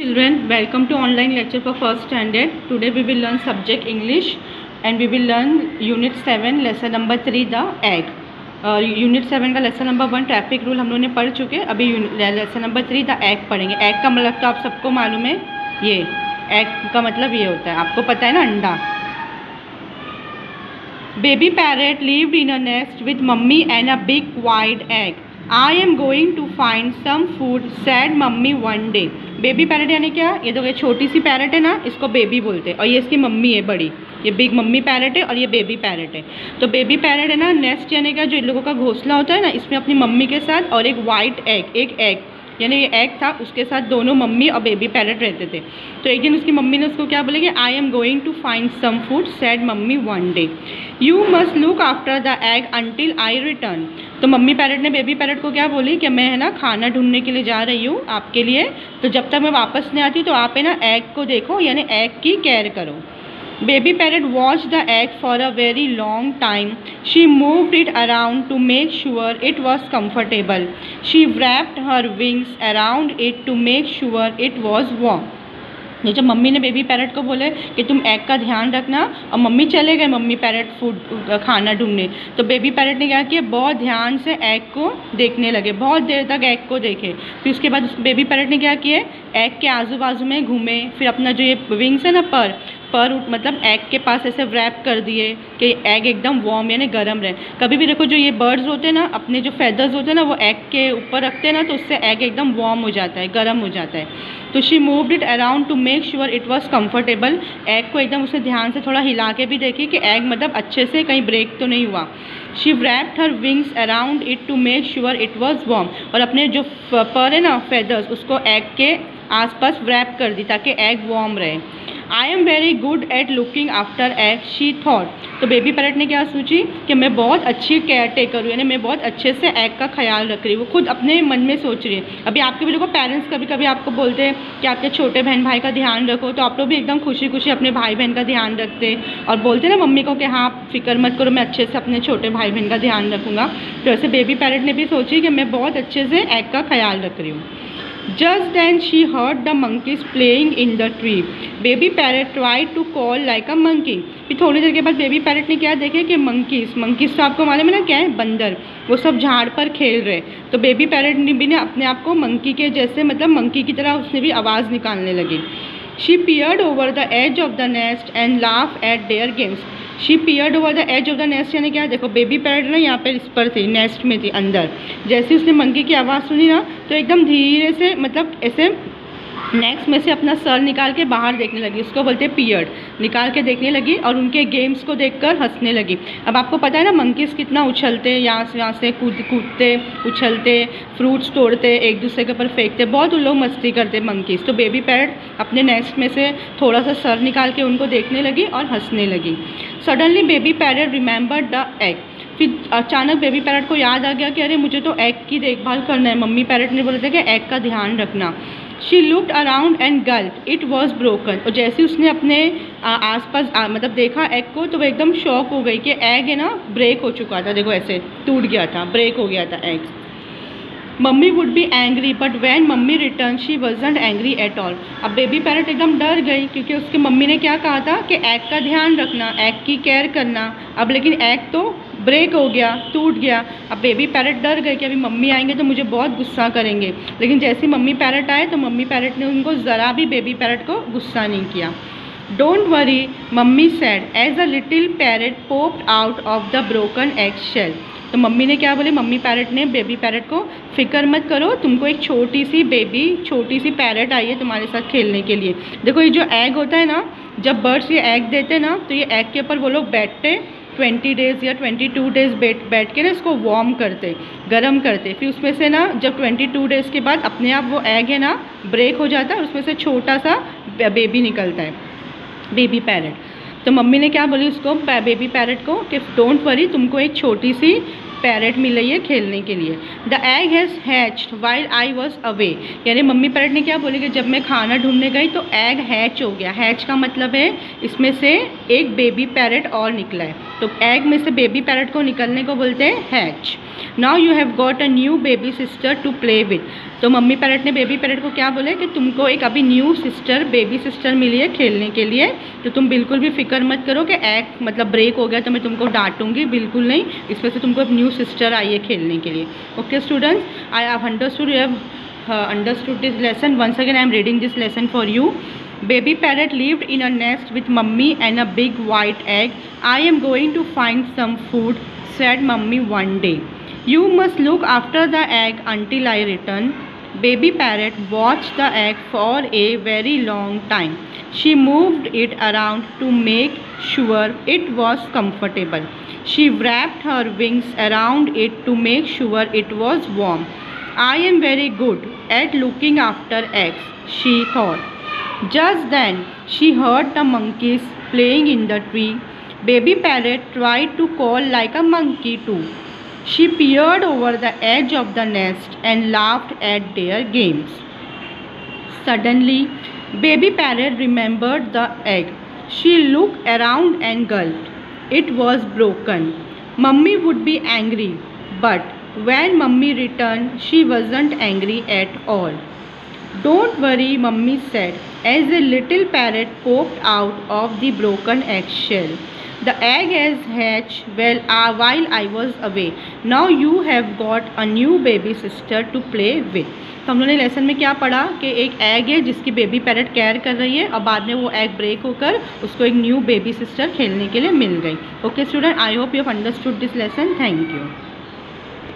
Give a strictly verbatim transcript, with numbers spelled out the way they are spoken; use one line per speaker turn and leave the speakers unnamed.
children, welcome to online lecture for first standard. Today we will learn subject English and we will learn unit seven lesson number three the egg. Unit uh, seven का lesson number one traffic rule हम लोगों ने पढ़ चुके हैं. अभी lesson number three the egg पढ़ेंगे. Egg का मतलब तो आप सबको मालूम है, ये एग का मतलब ये होता है, आपको पता है ना, अंडा. Baby parrot lived in a nest with mummy and a big wide egg. I am going to find some food said mummy one day. Baby parrot यानी क्या? ये तो ये छोटी सी पैरेट है ना, इसको बेबी बोलते हैं, और ये इसकी मम्मी है बड़ी. ये बिग मम्मी पैरेट है और ये बेबी पैरेट है. तो बेबी पैरेट है ना, नेस्ट यानी क्या, जो इन लोगों का घोंसला होता है ना, इसमें अपनी मम्मी के साथ और एक वाइट एग, एक एग यानी ये एग था, उसके साथ दोनों मम्मी और बेबी पैरेट रहते थे. तो एक दिन उसकी मम्मी ने उसको क्या बोलेगी, I am going to find some food said mummy one day. You must look after the egg until I return. तो मम्मी पैरेट ने बेबी पैरेट को क्या बोली कि मैं है ना खाना ढूंढने के लिए जा रही हूँ आपके लिए, तो जब तक मैं वापस नहीं आती तो आप है ना एग को देखो, यानी एग की केयर करो. Baby parrot watched the egg for a very long time. She moved it around to make sure it was comfortable. She wrapped her wings around it to make sure it was warm. ये जब mummy ने baby parrot को बोले कि तुम egg का ध्यान रखना, और मम्मी चले गए मम्मी पैरेट फूड खाना ढूंढने, तो बेबी पैरेट ने क्या किया, बहुत ध्यान से एग को देखने लगे, बहुत देर तक एग को देखे. फिर उसके बाद बेबी पैरेट ने क्या किया, एग के आजू बाजू में घूमे, फिर अपना जो ये विंग्स है ना, पर पर मतलब एग के पास ऐसे रैप कर दिए कि एग एकदम वार्म यानी गर्म रहे. कभी भी देखो जो ये बर्ड्स होते हैं ना, अपने जो फेदर्स होते हैं ना, वो एग के ऊपर रखते हैं ना, तो उससे एग एकदम वार्म हो जाता है, गर्म हो जाता है. तो she moved it around to make sure it was comfortable. Egg को एकदम उसने ध्यान से थोड़ा हिला के भी देखी कि एग मतलब अच्छे से कहीं ब्रेक तो नहीं हुआ. She wrapped her wings around it to make sure it was warm. और अपने जो पर है ना फेदर्स, उसको एग के आसपास रैप कर दी ताकि एग वार्म रहे. I am very good at looking after egg she thought. तो बेबी पैरेट ने क्या सोची कि मैं बहुत अच्छी केयर टेकर हूँ, यानी मैं बहुत अच्छे से एग का ख्याल रख रही हूँ. वो खुद अपने मन में सोच रही है. अभी आपके भी देखो पेरेंट्स कभी कभी आपको बोलते हैं कि आपके छोटे बहन भाई का ध्यान रखो, तो आप लोग भी एकदम खुशी खुशी अपने भाई बहन का ध्यान रखते और बोलते हैं ना मम्मी को कि हाँ फिक्र मत करो, मैं अच्छे से अपने छोटे भाई बहन का ध्यान रखूँगा. तो ऐसे बेबी पैरेट ने भी सोची कि मैं बहुत अच्छे से एग का ख्याल रख रही हूँ. Just then she heard the monkeys playing in the tree. Baby parrot tried to call like a monkey. फिर थोड़ी देर के बाद बेबी पैरेट ने क्या देखे कि मंकीज मंकीज तो आपको मालूम है ना क्या है, बंदर, वो सब झाड़ पर खेल रहे. तो बेबी पैरेट ने भी ने अपने आप को मंकी के जैसे मतलब मंकी की तरह उसने भी आवाज़ निकालने लगी. She peered over the edge of the nest and laughed at their games. She peered over the edge of the nest यानी क्या, देखो बेबी पैरेट ना यहाँ पर इस पर थी, नेस्ट में थी अंदर. जैसे उसने मंकी की आवाज़ सुनी ना, तो एकदम धीरे से मतलब ऐसे नेक्स्ट में से अपना सर निकाल के बाहर देखने लगी. उसको बोलते हैं पियर्ड. निकाल के देखने लगी और उनके गेम्स को देखकर हंसने लगी. अब आपको पता है ना मंकीज़ कितना उछलते, यहाँ से यहाँ से कूद कूदते उछलते, फ्रूट्स तोड़ते, एक दूसरे के ऊपर फेंकते, बहुत उन लोग मस्ती करते मंकीज़. तो बेबी पैरेट अपने नेस्ट में से थोड़ा सा सर निकाल के उनको देखने लगी और हंसने लगी. Suddenly baby parrot remembered the egg. फिर अचानक बेबी पैरेट को याद आ गया कि अरे मुझे तो एग की देखभाल करना है. मम्मी पैरेट ने बोला था कि एग का ध्यान रखना. She looked around and gulped, it was broken. और जैसे उसने अपने आसपास मतलब देखा एग को, तो वो एकदम शॉक हो गई कि एग है ना ब्रेक हो चुका था. देखो ऐसे टूट गया था, ब्रेक हो गया था egg. Mummy would be angry but when mummy return she wasn't angry at all. अब बेबी पैरेट एकदम डर गई क्योंकि उसकी मम्मी ने क्या कहा था कि एग का ध्यान रखना, एग की केयर करना. अब लेकिन एग तो ब्रेक हो गया, टूट गया. अब बेबी पैरेट डर गई कि अभी मम्मी आएंगे तो मुझे बहुत गुस्सा करेंगे. लेकिन जैसे मम्मी पैरेट आए तो मम्मी पैरेट ने उनको ज़रा भी बेबी पैरेट को गुस्सा नहीं किया. Don't worry mummy said as a little parrot popped out of the broken egg shell. तो मम्मी ने क्या बोले, मम्मी पैरेट ने बेबी पैरेट को, फिक्र मत करो, तुमको एक छोटी सी बेबी छोटी सी पैरेट आई है तुम्हारे साथ खेलने के लिए. देखो ये जो एग होता है ना, जब बर्ड्स ये एग देते हैं ना, तो ये एग के ऊपर वो लोग बैठते ट्वेंटी डेज़ या ट्वेंटी टू डेज़ बैठ बैठ के ना इसको वार्म करते, गर्म करते. फिर उसमें से ना जब ट्वेंटी टू डेज़ के बाद अपने आप वो एग है ना ब्रेक हो जाता है और उसमें से छोटा सा बेबी निकलता है, बेबी पैरेट. तो मम्मी ने क्या बोली उसको, बेबी पैरेट को, कि डोंट वरी, तुमको एक छोटी सी पैरेट मिल रही है खेलने के लिए. The egg has hatched while I was away. यानी मम्मी पैरेट ने क्या बोली कि जब मैं खाना ढूंढने गई तो एग हैच हो गया. हैच का मतलब है इसमें से एक बेबी पैरेट और निकला है. तो एग में से बेबी पैरेट को निकलने को बोलते हैं hatch. Now you have got a new baby sister to play with. तो मम्मी पैरट ने बेबी पैरट को क्या बोले कि तुमको एक अभी न्यू सिस्टर बेबी सिस्टर मिली है खेलने के लिए, तो तुम बिल्कुल भी फिक्र मत करो कि एग मतलब ब्रेक हो गया तो मैं तुमको डांटूंगी, बिल्कुल नहीं। इस वजह से तुमको एक न्यू सिस्टर आई है खेलने के लिए। Okay students, I have understood, you have understood this lesson. Once again I am reading this lesson for you. Baby parrot lived in a nest with mummy and a big white egg. I am going to find some food, said mummy one day. You must look after the egg until I return. Baby parrot watched the egg for a very long time. She moved it around to make sure it was comfortable. She wrapped her wings around it to make sure it was warm. I am very good at looking after eggs, she thought. Just then, she heard the monkeys playing in the tree. Baby parrot tried to call like a monkey too. She peered over the edge of the nest and laughed at their games. Suddenly, baby parrot remembered the egg. She looked around and gulped. It was broken. Mummy would be angry, but when Mummy returned, she wasn't angry at all. Don't worry, Mummy said, as a little parrot poked out of the broken eggshell. The egg has hatched well uh, while I was away. Now you have got a new baby sister to play with. तो हम लोगों ने lesson में क्या पढ़ा कि एक egg है जिसकी बेबी पैरट केयर कर रही है और बाद में वो एग ब्रेक होकर उसको एक न्यू बेबी सिस्टर खेलने के लिए मिल गई। Okay student, I hope you have understood this lesson. Thank you.